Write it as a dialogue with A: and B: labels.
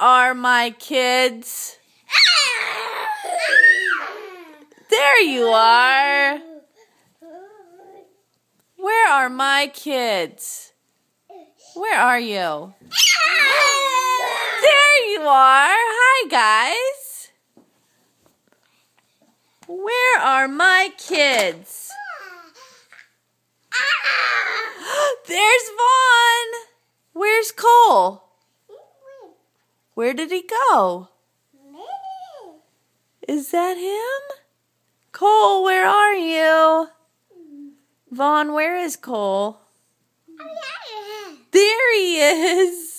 A: are my kids? There you are. Where are my kids? Where are you? There you are. Hi, guys. Where are my kids? There's Vaughn. Where's Cole? Where did he go? Is that him? Cole, where are you? Vaughn, where is Cole? There he is.